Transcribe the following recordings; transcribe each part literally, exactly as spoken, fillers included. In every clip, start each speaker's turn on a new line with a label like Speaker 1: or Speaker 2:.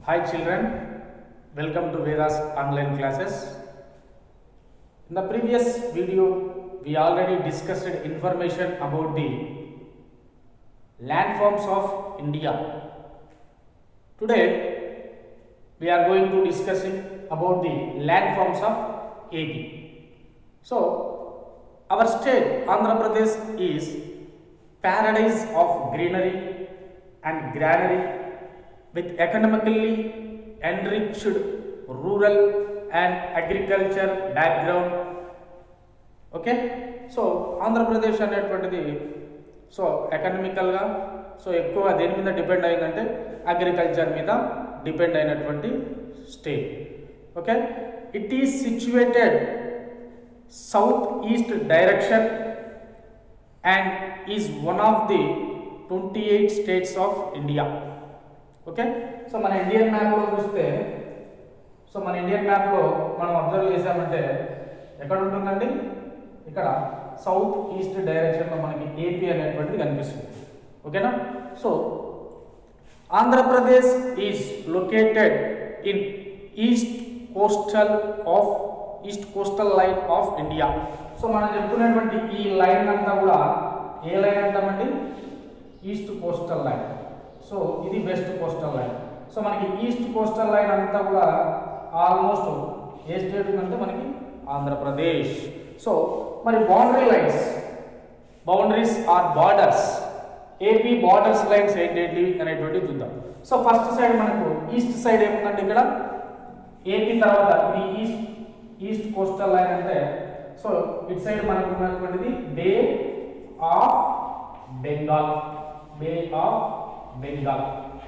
Speaker 1: Hi children, welcome to Veda's online classes. In the previous video, we already discussed information about the landforms of India. Today, we are going to discuss about the landforms of A P. So, our state Andhra Pradesh is paradise of greenery and granary with economically enriched rural and agriculture background. Okay, so Andhra Pradesh అనేటువంటిది so ఎకనామికల్గా so ఎక్కువ దేని మీద depend అయిందంటే agriculture మీద depend అయినటువంటి state. Okay, it is situated south east direction and is one of the twenty eight states of India. Okay, so మన Indian మ్యాప్లో చూస్తే సో మన ఇండియన్ మ్యాప్లో మనం అబ్జర్వ్ చేసామంటే ఎక్కడ ఉంటుందండి, ఇక్కడ సౌత్ ఈస్ట్ డైరెక్షన్లో మనకి ఏపీ అనేటువంటిది కనిపిస్తుంది. ఓకేనా, so Andhra Pradesh is located in east coastal of east coastal line of India. So మనం చెప్పుకునేటువంటి ఈ లైన్ అంతా కూడా ఏ లైన్ అంటామండి, ఈస్ట్ కోస్టల్ లైన్. సో ఇది వెస్ట్ కోస్టల్ లైన్. సో మనకి ఈస్ట్ కోస్టల్ లైన్ అంతా కూడా ఆల్మోస్ట్ ఏ స్టేట్ ఉందంటే మనకి ఆంధ్రప్రదేశ్. సో మరి boundary lines, boundaries or borders, AP borders lines ఏంటేంటి అనేటువంటివి చూద్దాం. సో ఫస్ట్ సైడ్ మనకు ఈస్ట్ సైడ్ ఏముందంటే ఇక్కడ ఏపీ తర్వాత ఇది ఈస్ట్ ఈస్ట్ కోస్టల్ లైన్ అంటే సో ఇటు సైడ్ మనకు ఉన్నటువంటిది bay of Bengal, bay of Bengal,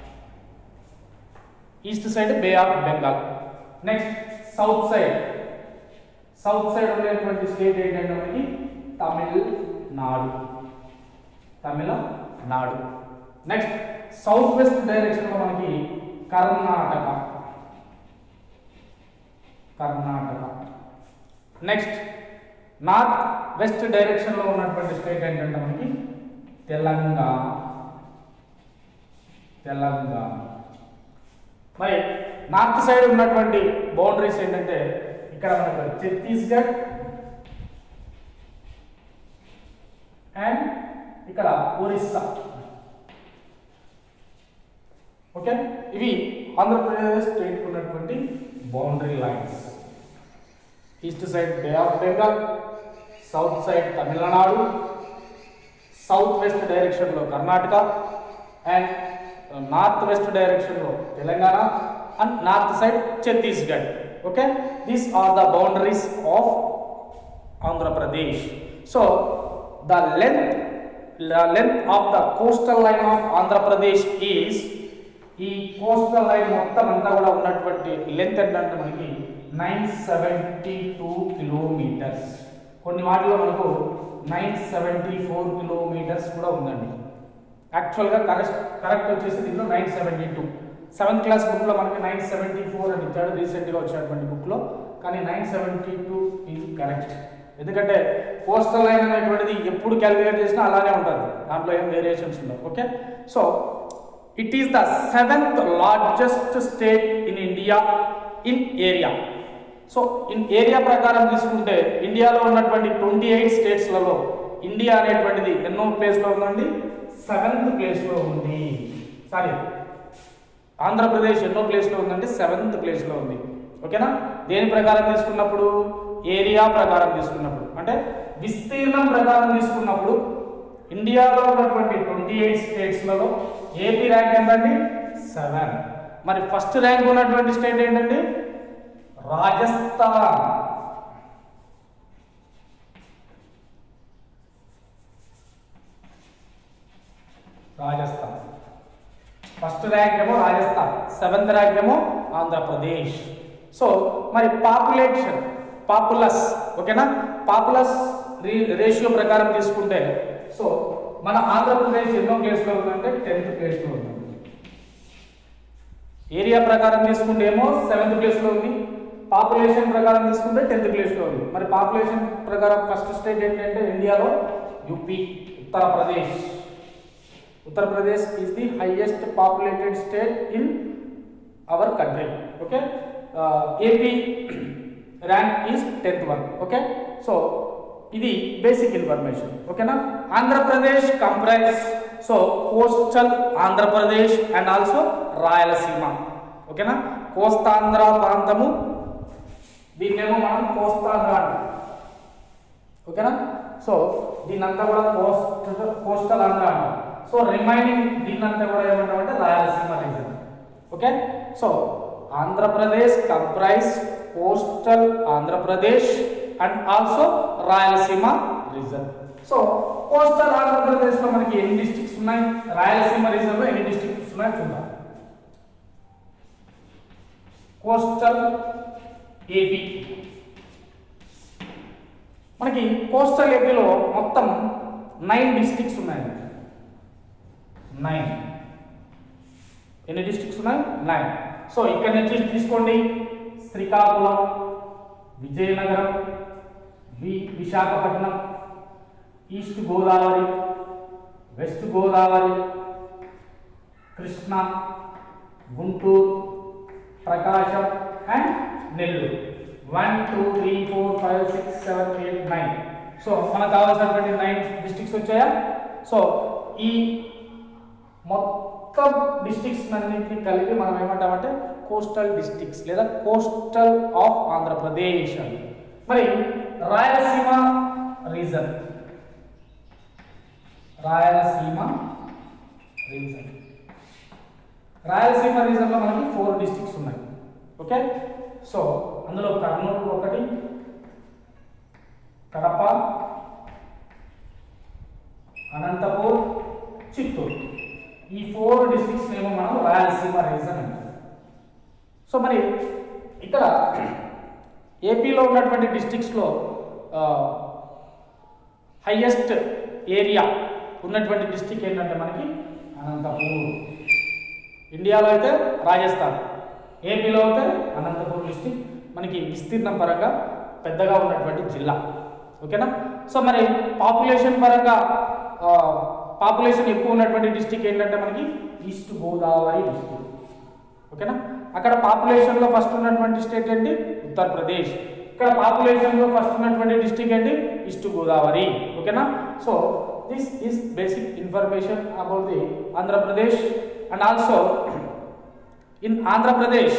Speaker 1: east side bay of Bengal. Next south side, south side ఉండేటువంటి స్టేట్ ఏంటంటే మనకి Tamil Nadu, Tamil Nadu. Next south west డైరెక్షన్లో మనకి Karnataka, Karnataka. Next north west డైరెక్షన్లో ఉన్నటువంటి స్టేట్ ఏంటంటే మనకి తెలంగాణ, తెలంగాణ. మరి నార్త్ సైడ్ ఉన్నటువంటి బౌండరీస్ ఏంటంటే ఇక్కడ మనకు ఛత్తీస్గఢ్ అండ్ ఇక్కడ ఒరిస్సా. ఓకే, ఇవి ఆంధ్రప్రదేశ్ స్టేట్ ఉన్నటువంటి boundary lines. East side bay of Bengal, south side Tamil Nadu, south west డైరెక్షన్లో కర్ణాటక అండ్ నార్త్ వెస్ట్ డైరెక్షన్లో Telangana and north side Chhattisgarh. Okay, these are the boundaries of Andhra Pradesh. So the length the length of the coastal line of Andhra Pradesh is, ఈ coastal line మొత్తం అంతా కూడా ఉన్నటువంటి length ఏంటంటే మనకి nine seventy two kilometres. కొన్ని వాటిలో మనకు నైన్ సెవెంటీ ఫోర్ కిలోమీటర్స్ కూడా ఉందండి. యాక్చువల్గా కరెక్ట్ కరెక్ట్ వచ్చేసి దీంట్లో nine seventy two. Seventh class బుక్లో మనకి నైన్ సెవెంటీ ఫోర్ అని ఇచ్చాడు రీసెంట్గా వచ్చినటువంటి బుక్లో, కానీ nine seventy two is correct. ఎందుకంటే కోస్టల్ లైన్ అనేటువంటిది ఎప్పుడు క్యాలిక్యులేట్ చేసినా అలానే ఉంటుంది, దాంట్లో ఏం వేరియేషన్స్ ఉండవు. Okay, so it is the seventh largest state in India in area. So in area ప్రకారం తీసుకుంటే ఇండియాలో ఉన్నటువంటి ట్వంటీ ఎయిట్ స్టేట్స్లలో ఇండియా అనేటువంటిది ఎన్నో ప్లేస్లో ఉందండి, సెవెంత్ ప్లేస్లో ఉంది. సారీ, ఆంధ్రప్రదేశ్ ఎన్నో ప్లేస్లో ఉందంటే సెవెంత్ ప్లేస్లో ఉంది. ఓకేనా, దేని ప్రకారం తీసుకున్నప్పుడు, ఏరియా ప్రకారం తీసుకున్నప్పుడు అంటే విస్తీర్ణం ప్రకారం తీసుకున్నప్పుడు ఇండియాలో ఉన్నటువంటి ట్వంటీ ఎయిట్ స్టేట్స్లలో ఏపీ ర్యాంక్ ఏంటండి, సెవెన్. మరి ఫస్ట్ ర్యాంక్ ఉన్నటువంటి స్టేట్ ఏంటండి, రాజస్థాన్. రాజస్థాన్ ఫస్ట్ ర్యాంక్ ఏమో రాజస్థాన్, సెవెంత్ ర్యాంక్ ఏమో ఆంధ్రప్రదేశ్. సో మరి పాపులేషన్, పాపులస్, ఓకేనా, పాపులస్ రేషియో ప్రకారం తీసుకుంటే సో మన ఆంధ్రప్రదేశ్ ఎన్నో ప్లేస్లో ఉందంటే టెన్త్ ప్లేస్లో ఉంది. ఏరియా ప్రకారం తీసుకుంటే ఏమో సెవెంత్ ప్లేస్లో ఉంది, పాపులేషన్ ప్రకారం తీసుకుంటే టెన్త్ ప్లేస్లో ఉంది. మరి పాపులేషన్ ప్రకారం ఫస్ట్ స్టేట్ ఏంటంటే ఇండియాలో UP, Uttar Pradesh. Uttar Pradesh is the highest populated state in our country. Okay, uh, A P rank is tenth one. Okay, so ఇది బేసిక్ ఇన్ఫర్మేషన్. ఓకేనా. Andhra Pradesh comprise so coastal Andhra Pradesh and also Rayalaseema. ఓకేనా. కోస్తాంధ్ర ప్రాంతము, దీన్నేమో మనం కోస్తాంధ్ర అంటాం. ఓకేనా. సో దీన్నంతా కూడా కోస్ట్ కోస్టల్ ఆంధ్ర అంటాం. సో రిమైనింగ్ దీన్నంతా కూడా ఏమంటామంటే Rayalaseema region. Okay. So Andhra Pradesh comprise coastal Andhra Pradesh and also Rayalaseema region. So coastal Andhra Pradesh లో మనకి ఎన్ని డిస్ట్రిక్ట్స్ ఉన్నాయి, రాయలసీమ రీజన్ లో ఎన్ని డిస్ట్రిక్ట్స్ ఉన్నాయి చూద్దాం. కోస్టల్ ఏపీ, మనకి కోస్టల్ ఏపీలో మొత్తం నైన్ డిస్ట్రిక్ట్స్ ఉన్నాయి. నైన్ ఎన్ని డిస్ట్రిక్ట్స్ ఉన్నాయి? నైన్. సో ఇక్కడ నుంచి తీసుకోండి, శ్రీకాకుళం, విజయనగరం, వి Visakhapatnam, east Godavari, west Godavari, Krishna, Guntur, Prakasam and Nellore. One two three four five six seven eight nine. So మనకు కావాల్సినటువంటి నైన్ డిస్ట్రిక్ట్స్ వచ్చాయా? సో ఈ మొత్తం డిస్ట్రిక్ట్స్ అన్నింటినీ కలిపి మనం ఏమంటామంటే కోస్టల్ డిస్ట్రిక్ట్స్ లేదా కోస్టల్ ఆఫ్ ఆంధ్రప్రదేశ్. మరి Rayalaseema region, Rayalaseema region Rayalaseema region లో మనకి ఫోర్ డిస్ట్రిక్ట్స్ ఉన్నాయి. ఓకే. సో అందులో కర్నూలు ఒకటి, కడప, అనంతపూర్, చిత్తూరు. ఈ ఫోర్ డిస్ట్రిక్ట్స్ ఏమో మనం రాయలసీమ రీజన్ అంటాం. సో మరి ఇక్కడ ఏపీలో ఉన్నటువంటి డిస్ట్రిక్ట్స్లో హైయెస్ట్ ఏరియా ఉన్నటువంటి డిస్ట్రిక్ట్ ఏంటంటే మనకి అనంతపూర్. ఇండియాలో అయితే రాజస్థాన్, ఏపీలో అయితే అనంతపూర్ డిస్ట్రిక్ట్ మనకి విస్తీర్ణం పరంగా పెద్దగా ఉన్నటువంటి జిల్లా. ఓకేనా. సో మరి పాపులేషన్ పరంగా పాపులేషన్ ఎక్కువ ఉన్నటువంటి డిస్ట్రిక్ట్ ఏంటంటే మనకి ఈస్ట్ గోదావరి డిస్ట్రిక్ట్. ఓకేనా. అక్కడ పాపులేషన్లో ఫస్ట్ ఉన్నటువంటి స్టేట్ ఏంటి? ఉత్తరప్రదేశ్. ఇక్కడ పాపులేషన్లో ఫస్ట్ ఉన్నటువంటి డిస్ట్రిక్ట్ ఏంటి? ఈస్ట్ గోదావరి. ఓకేనా. So this is basic information about the Andhra Pradesh and also in Andhra Pradesh.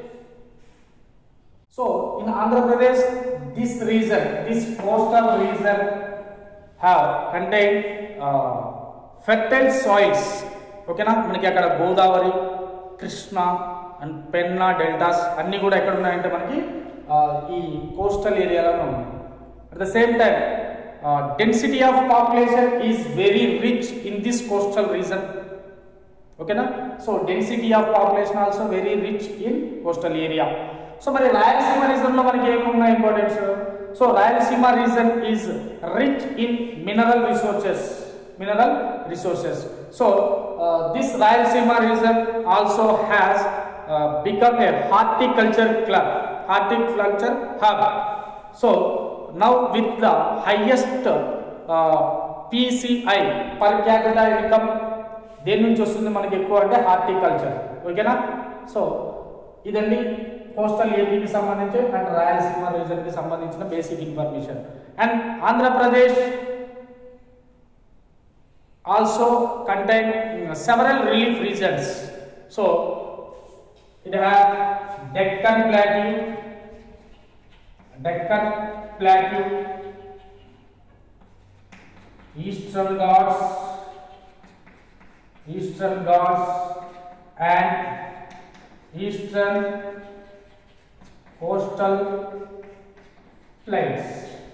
Speaker 1: So in Andhra Pradesh this region, this coastal region have contained uh, fertile soils. ఓకేనా. మనకి అక్కడ గోదావరి, కృష్ణా అండ్ పెన్నా డెల్టాస్ అన్నీ కూడా ఎక్కడ ఉన్నాయంటే మనకి ఈ కోస్టల్ ఏరియాలోనే ఉన్నాయి. At the same time density of population is very rich in this coastal region. ఓకేనా. So density of population also very rich in coastal area. So మరి రాయలసీమ రీజన్ లో మనకి ఏమున్నాయి importance? So Rayalaseema region is rich in mineral resources, mineral resources. So this Rayalaseema region also has become a horticulture club, horticulture hub. So now with the highest PCI per capita income దేని నుంచి వస్తుంది మనకి ఎక్కువ అంటే horticulture. ఓకేనా. So ఇదండి coastal ఏపీకి సంబంధించి అండ్ రాయలసీమ రీజన్కి సంబంధించిన basic information. And Andhra Pradesh also contain several relief regions. So it have Deccan plateau, Deccan plateau, Eastern Ghats, Eastern Ghats and Eastern coastal plains.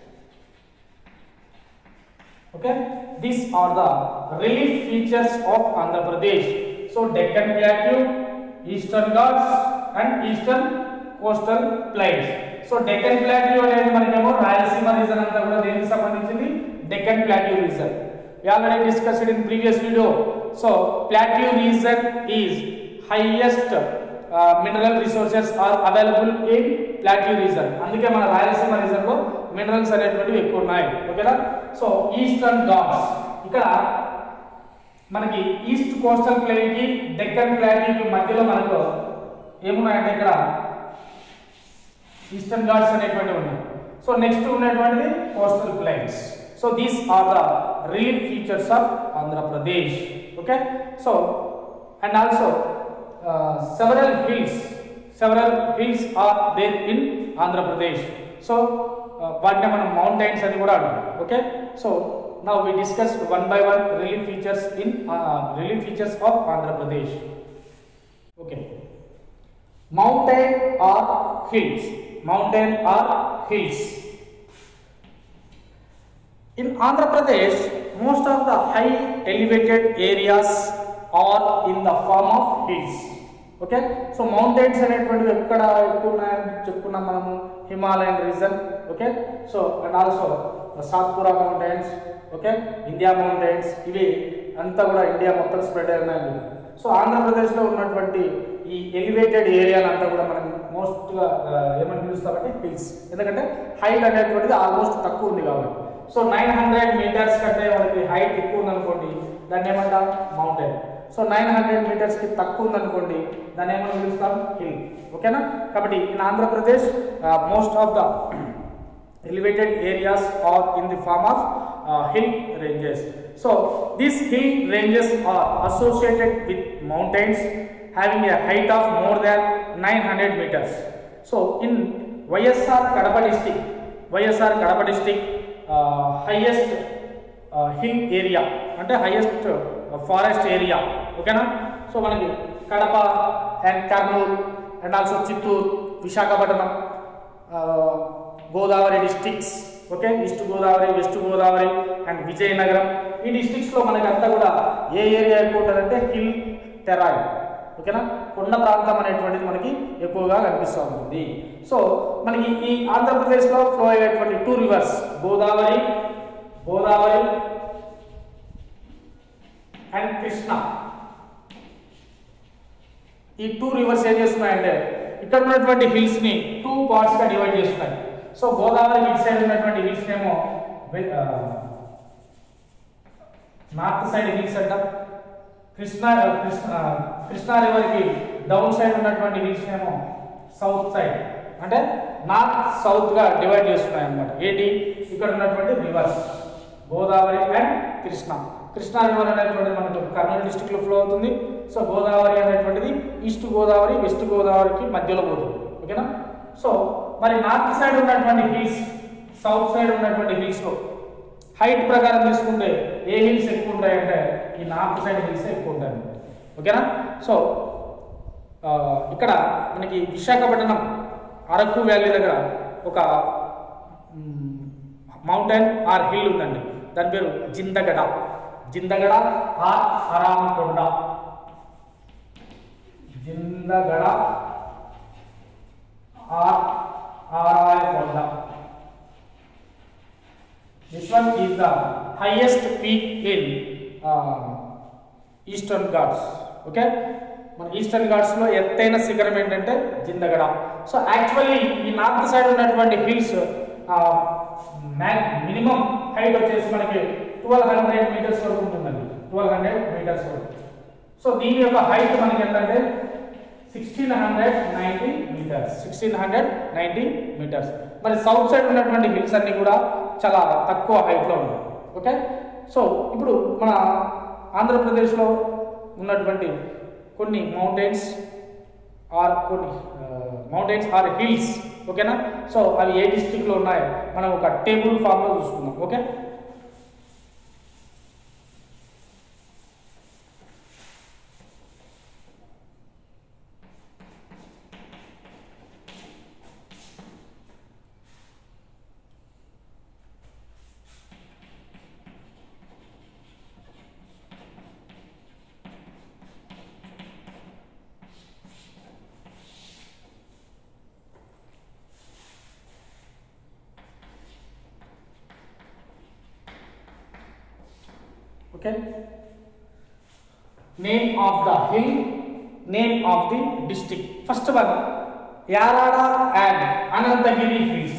Speaker 1: Okay, these are the relief features of Andhra Pradesh. So Deccan Plateau, Eastern Ghats and Eastern Coastal Plains. So Deccan Plateau అనేది మనకేమో Rayalaseema reason అంతా కూడా దేనికి సంబంధించింది? Deccan Plateau region. We already discussed in previous video. So Plateau region is highest uh, mineral resources are available in Plateau region. అందుకే మన Rayalaseema region లో minerals అనేటువంటివి ఎక్కువ ఉన్నాయి. ఓకేనా. సో ఈస్టర్న్ ఘాట్స్ ఇక్కడ మనకి ఈస్ట్ కోస్టల్ ప్లెయిన్ కి డెక్కన్ ప్లాట్యూకి మధ్యలో మనకు ఏమున్నాయంటే ఇక్కడ ఈస్టర్న్ ఘాట్స్ అనేటువంటివి ఉన్నాయి. సో నెక్స్ట్ ఉన్నటువంటిది coastal plains. So these are the relief features of Andhra Pradesh. Okay, so and also several hills several hills are there in Andhra Pradesh. So వాటిని మనం మౌంటైన్స్ అని కూడా అంటాం. Okay, so now we discussed one by one relief features in uh, relief features of Andhra Pradesh. Okay, mountain or hills, mountain or hills. In Andhra Pradesh, most of the high elevated areas are in the form of hills. Okay, so mountains అనేటువంటివి ఎక్కడ ఎక్కువ ఉన్నాయని చెప్పుకున్నాం మనము, Himalayan region. Okay, so and also Satpura mountains, okay, India mountains, ఇవి అంతా కూడా India మొత్తం స్ప్రెడ్ అయి ఉన్నాయి. సో ఆంధ్రప్రదేశ్లో ఉన్నటువంటి ఈ ఎలివేటెడ్ ఏరియాలంతా కూడా మనం మోస్ట్గా ఏమని పిలుస్తామంటే హిల్స్. ఎందుకంటే హైట్ అనేటువంటిది ఆల్మోస్ట్ తక్కువ ఉంది కాబట్టి. సో నైన్ హండ్రెడ్ మీటర్స్ కంటే మనకి హైట్ ఎక్కువ ఉందనుకోండి, దాన్ని ఏమంటాం మౌంటైన్. సో నైన్ హండ్రెడ్ మీటర్స్కి తక్కువ ఉందనుకోండి, దాన్ని ఏమని పిలుస్తాం హిల్. ఓకేనా, కాబట్టి in Andhra Pradesh most of the elevated areas are in the form of uh, hill ranges. So these hill ranges are associated with mountains having a height of more than nine hundred meters. So in Y S R Kadapa district, Y S R Kadapa district uh, highest uh, hill area ante highest uh, forest area. Okay na, so manaki Kadapa and Kurnool and also Chittoor, Visakhapatnam, uh, Godavari districts. Okay, east Godavari, west Godavari and Vizianagaram, ఈ డిస్ట్రిక్ట్స్లో మనకి అంతా కూడా ఏ area ఎక్కువ ఉంటుందంటే hill టెరాయిన్. ఓకేనా, కొండ ప్రాంతం అనేటువంటిది మనకి ఎక్కువగా కనిపిస్తూ ఉంటుంది. సో మనకి ఈ ఆంధ్రప్రదేశ్లో ఫ్లో అయ్యేటువంటి two rivers Godavari Godavari and Krishna, ఈ టూ రివర్స్ ఏం చేస్తున్నాయంటే ఇక్కడ ఉన్నటువంటి హిల్స్ని టూ పార్ట్స్గా డివైడ్ చేస్తున్నాయి. సో గోదావరి ఇటు సైడ్ ఉన్నటువంటి హిల్స్ ఏమో నార్త్ సైడ్ హిల్స్ అంటాం, కృష్ణా కృష్ణా కృష్ణా రివర్కి డౌన్ సైడ్ ఉన్నటువంటి హిల్స్ ఏమో సౌత్ సైడ్, అంటే నార్త్ సౌత్గా డివైడ్ చేస్తున్నాయి అన్నమాట. ఏంటి ఇక్కడ ఉన్నటువంటి rivers Godavari and Krishna. Krishna river అనేటువంటిది మనకు కర్నూలు డిస్టిక్లో ఫ్లో అవుతుంది. సో గోదావరి అనేటువంటిది ఈస్ట్ గోదావరి వెస్ట్ గోదావరికి మధ్యలో పోతుంది. ఓకేనా, సో మరి నార్త్ సైడ్ ఉన్నటువంటి హిల్స్ సౌత్ సైడ్ ఉన్నటువంటి హిల్స్లో హైట్ ప్రకారం తీసుకుంటే ఏ హిల్స్ ఎక్కువ ఉంటాయంటే ఈ నార్త్ సైడ్ హిల్స్ ఎక్కువ ఉంటాయి. ఓకేనా, సో ఇక్కడ మనకి విశాఖపట్నం అరకు వ్యాలీ దగ్గర ఒక మౌంటైన్ ఆర్ హిల్ ఉందండి, దాని పేరు Jindagada. Jindagada or Aramakonda, Jindagada or Arayakonda. This one is the highest peak in uh, Eastern Ghats. Okay, మన ఈస్టర్న్ ఘాట్స్ లో ఎత్తైన శిఖరం ఏంటంటే జిందగడ. సో యాక్చువల్లీ ఈ నార్త్ సైడ్ ఉన్నటువంటి హిల్స్ మినిమం హైట్ వచ్చేసి మనకి ట్వెల్వ్ హండ్రెడ్ మీటర్స్ వరకు ఉంటుందండి, ట్వెల్వ్ హండ్రెడ్ మీటర్స్ వరకు. సో దీని యొక్క హైట్ మనకి ఏంటంటే sixteen hundred ninety metres sixteen hundred ninety metres. మరి సౌత్ సైడ్ ఉన్నటువంటి హిల్స్ అన్ని కూడా చాలా తక్కువ హైట్లో ఉంటాయి. ఓకే, సో ఇప్పుడు మన ఆంధ్రప్రదేశ్లో ఉన్నటువంటి కొన్ని మౌంటైన్స్ ఆర్ కొన్ని మౌంటైన్స్ ఆర్ హిల్స్. ఓకేనా, సో అవి ఏ డిస్ట్రిక్ట్లో ఉన్నాయో మనం ఒక టేబుల్ ఫామ్లో చూసుకుందాం. Okay, okay, name of the hill, name of the district. First one, Yarada and Anantagiri hills.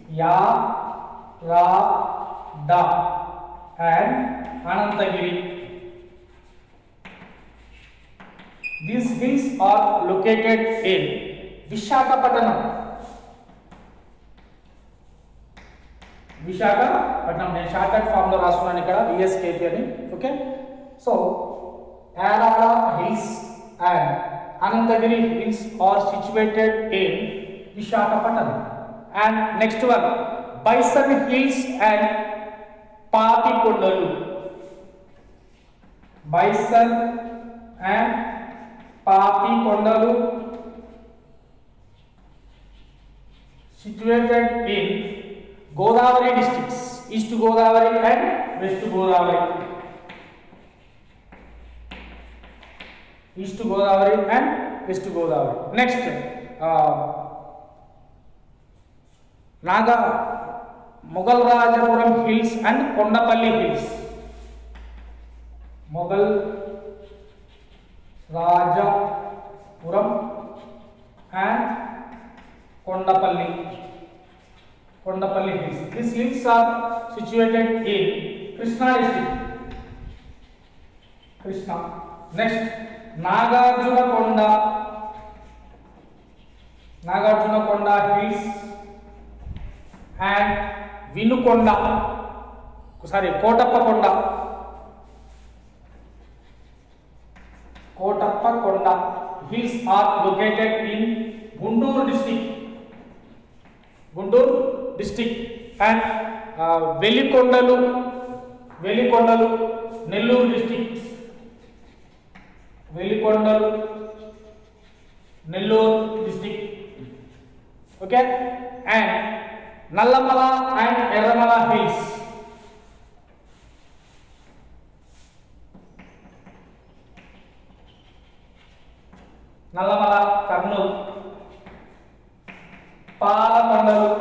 Speaker 1: Yarada and Anantagiri. These hills are located in Visakhapatnam. Visakhapatnam నేను షార్ట్ కట్ ఫామ్ లో రాస్తున్నాను ఇక్కడ విఎస్కేపీ అని. Okay, so Arara hills and Anandagiri hills are situated in Visakhapatnam. And next one, Bison hills and Papikondalu. Bison and Papikondalu situated in Godavari districts, East Godavari and West Godavari. East Godavari and West Godavari. Next, uh, Naga Mughal Rajapuram hills and Kondapalli hills. Mughal Rajapuram and Kondapalli. Kondapalli hills. These hills are situated in Krishna district. Krishna. Next, Nagarjunakonda. Nagarjunakonda hills and Vinukonda. Sorry, Kotappakonda. Kotappakonda hills are located in Guntur district. Guntur district and uh, Velikondalu, Velikondalu, Nellore district. Velikondalu, Nellore district. Okay, and Nallamala and Erramala hills. Nallamala, Kurnool. Palakondalu,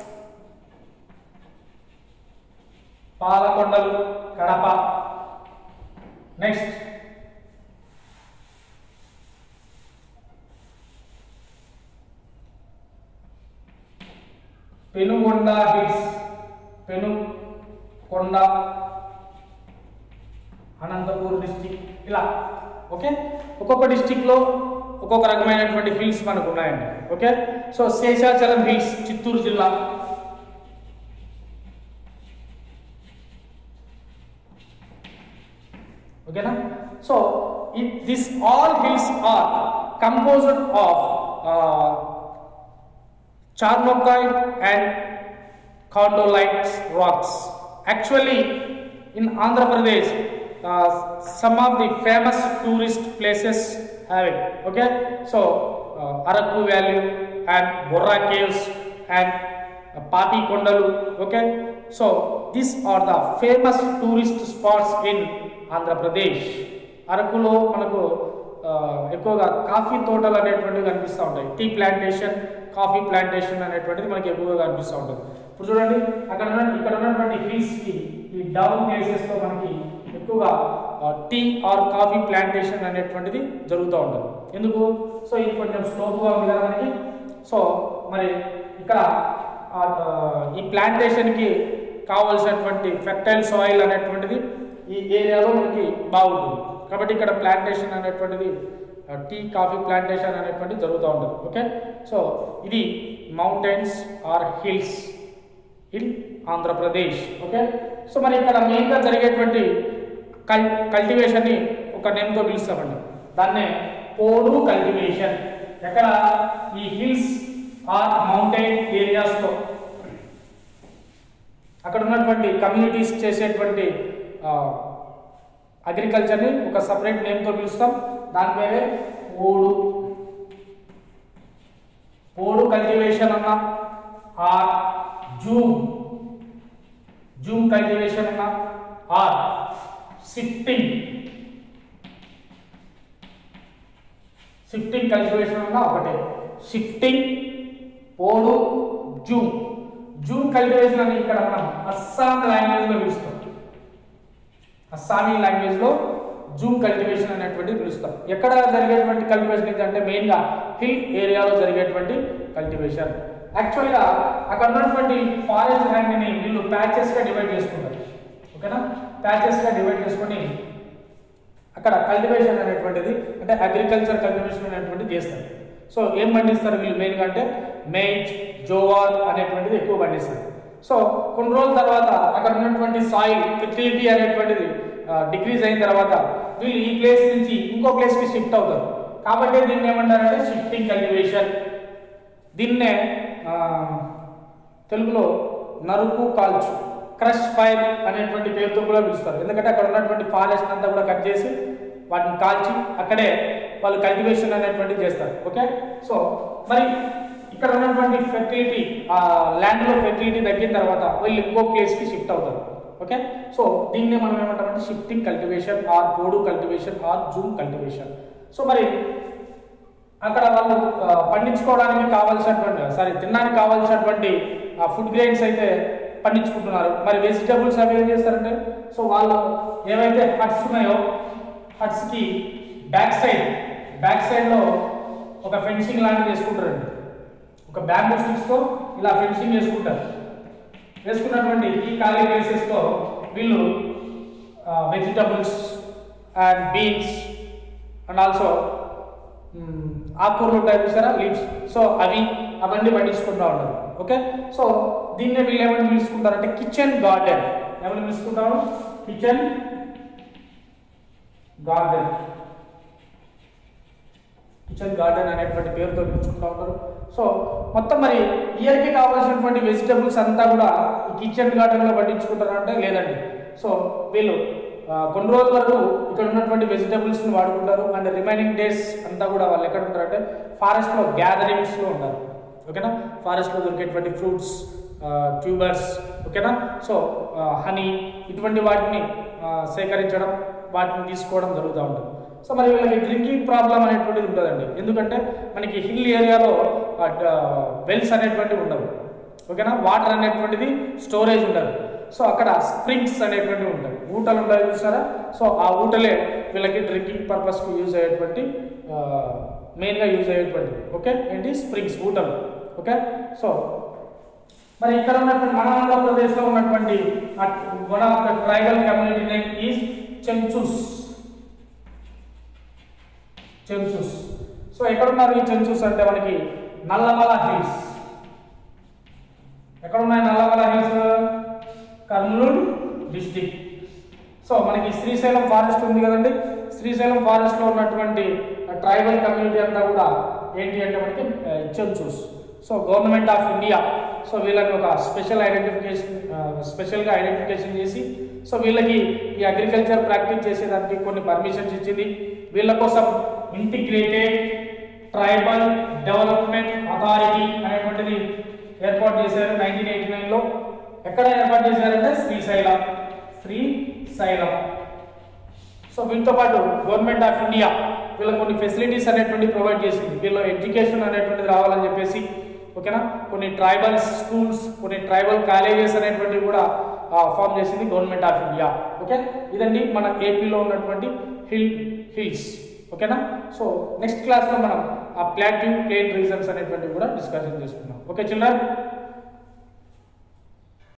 Speaker 1: Palakondalu, Kadapa. Next, Penukonda hills, Penukonda, Anantapur district. ఇలా okay, ఒక్కొక్క district లో ఒక్కొక్క రకమైనటువంటి hills మనకు ఉన్నాయండి. Okay, so Seshachalam hills Chittoor జిల్లా. ఓకేనా, so this all hills are composed of Charnockite and Condolite rocks. Actually, in Andhra Pradesh, uh, some of the famous tourist places have it. Okay, so uh, Araku Valley and Borra Caves and uh, Papikondalu. Okay, so these are the famous tourist spots in Andhra Pradesh. Arakulo manaku ఎక్కువగా coffee తోటలు అనేటువంటివి కనిపిస్తూ ఉంటాయి. Tea plantation, coffee plantation అనేటువంటిది మనకి ఎక్కువగా కనిపిస్తూ ఉంటుంది. ఇప్పుడు చూడండి, అక్కడ ఉన్న ఇక్కడ ఉన్నటువంటి హిల్స్కి ఈ డౌన్ ప్లేసెస్లో మనకి ఎక్కువగా టీ ఆర్ కాఫీ ప్లాంటేషన్ అనేటువంటిది జరుగుతూ ఉంటుంది. ఎందుకు? సో ఇది కొంచెం స్లోప్గా ఉంది కదా మనకి. సో మరి ఇక్కడ ఈ ప్లాంటేషన్కి కావాల్సినటువంటి ఫెర్టైల్ సాయిల్ అనేటువంటిది ఈ ఏరియాలో మనకి బాగుంటుంది. కాబట్టి ఇక్కడ ప్లాంటేషన్ అనేటువంటిది టీ కాఫీ ప్లాంటేషన్ అనేటువంటిది జరుగుతూ ఉంటుంది. ఓకే, సో ఇది mountains or hills in Andhra Pradesh. Okay, so మరి ఇక్కడ మెయిన్గా జరిగేటువంటి కల్ కల్టివేషన్ని ఒక నేమ్తో పిలుస్తామండి. దాన్నే పోడు కల్టివేషన్. ఎక్కడ? ఈ హిల్స్ ఆర్ మౌంటైన్ ఏరియాస్లో అక్కడ ఉన్నటువంటి కమ్యూనిటీస్ చేసేటువంటి అగ్రికల్చర్ని ఒక సపరేట్ నేమ్తో పిలుస్తాం. దాని పేరే పోడు. పోడు కల్టివేషన్ అన్న ఆర్ జూమ్ జూమ్ కల్టివేషన్ అన్న ఆర్ షిఫ్టింగ్ షిఫ్టింగ్ కల్టివేషన్ అన్న ఒకటే. షిఫ్టింగ్, పోడు, జూమ్. జూమ్ కల్టివేషన్ అని ఇక్కడ మనం అస్సాం లాంగ్వేజ్లో పిలుస్తాం. అస్సామీ లాంగ్వేజ్లో జూమ్ కల్టివేషన్ అనేటువంటి పిలుస్తాం. ఎక్కడ జరిగేటువంటి కల్టివేషన్ ఏంటంటే మెయిన్గా హిల్ ఏరియాలో జరిగేటువంటి కల్టివేషన్. యాక్చువల్గా అక్కడ ఉన్నటువంటి ఫారెస్ట్ ల్యాండ్ని వీళ్ళు ప్యాచెస్గా డివైడ్ చేసుకుంటారు. ఓకేనా, ప్యాచెస్గా డివైడ్ చేసుకొని అక్కడ కల్టివేషన్ అనేటువంటిది అంటే అగ్రికల్చర్ కల్టివేషన్ అనేటువంటిది చేస్తారు. సో ఏం పండిస్తారు వీళ్ళు మెయిన్గా అంటే మెయిజ్, జోవార్ అనేటువంటిది ఎక్కువ పండిస్తారు. సో కొన్ని రోజుల తర్వాత అక్కడ ఉన్నటువంటి సాయిల్ ఫెర్టిలిటీ అనేటువంటిది డిక్రీజ్ అయిన తర్వాత వీళ్ళు ఈ ప్లేస్ నుంచి ఇంకో ప్లేస్కి షిఫ్ట్ అవుతారు. కాబట్టి దీన్ని ఏమంటారంటే షిఫ్టింగ్ కల్టివేషన్. దీన్నే తెలుగులో నరుకు కాల్చు, క్రష్ ఫైర్ అనేటువంటి పేరుతో కూడా పిలుస్తారు. ఎందుకంటే అక్కడ ఉన్నటువంటి ఫారెస్ట్ అంతా కూడా కట్ చేసి వాటిని కాల్చి అక్కడే వాళ్ళు కల్టివేషన్ అనేటువంటిది చేస్తారు. ఓకే, సో మరి ఇక్కడ ఉన్నటువంటి ఫెర్టిలిటీ ఆ ల్యాండ్లో ఫెర్టిలిటీ తగ్గిన తర్వాత వీళ్ళు ఇంకో ప్లేస్కి షిఫ్ట్ అవుతారు. ఓకే, సో దీన్నే మనం ఏమంటామంటే షిఫ్టింగ్ కల్టివేషన్ ఆర్ పోడు cultivation or jhum cultivation. So మరి అక్కడ వాళ్ళు పండించుకోవడానికి కావాల్సినటువంటి సారీ తినడానికి కావాల్సినటువంటి ఫుడ్ గ్రెయిన్స్ అయితే పండించుకుంటున్నారు. మరి వెజిటబుల్స్ అవి ఏం చేస్తారంటే సో వాళ్ళు ఏవైతే హట్స్ ఉన్నాయో హట్స్కి బ్యాక్ సైడ్ బ్యాక్ సైడ్లో ఒక ఫెన్సింగ్ లాంటిది వేసుకుంటారండి. ఒక బ్యాంబూ స్టిక్స్తో ఇలా ఫెన్సింగ్ వేసుకుంటారు. వేసుకున్నటువంటి ఈ ఖాళీ ప్లేసెస్తో వీళ్ళు vegetables and beans and also ఆకుకూరలు ఉంటాయి చూసారా, లీవ్స్, సో అవి అవన్నీ పండించుకుంటూ ఉంటారు. ఓకే, సో దీన్నే వీళ్ళు ఏమని పిలుచుకుంటారంటే కిచెన్ గార్డెన్. ఏమని పిలుచుకుంటారు? Kitchen garden. కిచెన్ గార్డెన్ అనేటువంటి పేరుతో పిలుచుకుంటూ ఉంటారు. సో మొత్తం మరి ఇయర్కి కావాల్సినటువంటి వెజిటబుల్స్ అంతా కూడా ఈ కిచెన్ గార్డెన్లో పండించుకుంటారు అంటే లేదండి. సో వీళ్ళు కొన్ని రోజుల వరకు ఇక్కడ ఉన్నటువంటి వెజిటబుల్స్ని వాడుకుంటారు అండ్ రిమైనింగ్ డేస్ అంతా కూడా వాళ్ళు ఎక్కడ ఉంటారంటే ఫారెస్ట్లో గ్యాదరింగ్స్లో ఉంటారు. ఓకేనా, ఫారెస్ట్లో దొరికేటువంటి ఫ్రూట్స్, ట్యూబర్స్, ఓకేనా, సో హనీ ఇటువంటి వాటిని సేకరించడం, వాటిని తీసుకోవడం జరుగుతూ ఉంటుంది. సో మరి వీళ్ళకి డ్రింకింగ్ ప్రాబ్లం అనేటువంటిది ఉంటుందండి. ఎందుకంటే మనకి హిల్ ఏరియాలో వెల్స్ అనేటువంటివి ఉండవు. ఓకేనా, వాటర్ అనేటువంటిది స్టోరేజ్ ఉండదు. సో అక్కడ స్ప్రింగ్స్ అనేటువంటివి ఉంటాయి, ఊటలు ఉంటాయి చూసారా. సో ఆ ఊటలే వీళ్ళకి డ్రింకింగ్ పర్పస్కి యూజ్ అయ్యేటువంటి మెయిన్గా యూజ్ అయ్యేటువంటివి. ఓకే, ఏంటి స్ప్రింగ్స్, ఊటలు. ఓకే, సో మరి ఇక్కడ ఉన్నటువంటి మన ఆంధ్రప్రదేశ్లో ఉన్నటువంటి one of the tribal community name is Chenchus. Chenchus. So ఎక్కడున్నారు ఈ చెంచూస్ అంటే మనకి నల్లమల హిల్స్. ఎక్కడున్నాయి Nallamala hills? Kurnool district. So మనకి శ్రీశైలం ఫారెస్ట్ ఉంది కదండి, శ్రీశైలం ఫారెస్ట్లో ఉన్నటువంటి ట్రైబల్ కమ్యూనిటీ అంతా కూడా ఏంటి అంటే మనకి Chenchus. So government of India so వీళ్ళకి ఒక స్పెషల్ ఐడెంటిఫికేషన్ స్పెషల్గా ఐడెంటిఫికేషన్ చేసి సో వీళ్ళకి ఈ అగ్రికల్చర్ ప్రాక్టీస్ చేసేదానికి కొన్ని పర్మిషన్స్ ఇచ్చింది. వీళ్ళ కోసం ఇంటిగ్రేటెడ్ ట్రైబల్ డెవలప్మెంట్ అథారిటీ అనేటువంటిది ఏర్పాటు చేశారు నైన్టీన్ ఎయిటీ నైన్లో. ఎక్కడ ఏర్పాటు చేశారంటే శ్రీశైలం. శ్రీశైలం. సో వీటితో పాటు గవర్నమెంట్ ఆఫ్ ఇండియా వీళ్ళకి కొన్ని ఫెసిలిటీస్ అనేటువంటి ప్రొవైడ్ చేసింది. వీళ్ళ ఎడ్యుకేషన్ అనేటువంటిది రావాలని చెప్పేసి, ఓకేనా, కొన్ని ట్రైబల్ స్కూల్స్, కొన్ని ట్రైబల్ కాలేజెస్ అనేటువంటివి కూడా ఫామ్ చేసింది గవర్నమెంట్ ఆఫ్ ఇండియా. ఓకే, ఇదండి మన ఏపీలో ఉన్నటువంటి హిల్ హిల్స్. ఓకేనా, సో నెక్స్ట్ క్లాస్లో మనం ఆ ప్లాట్యూ ప్లేన్ రీజన్స్ అనేటువంటివి కూడా డిస్కషన్ చేసుకున్నాం. Okay children.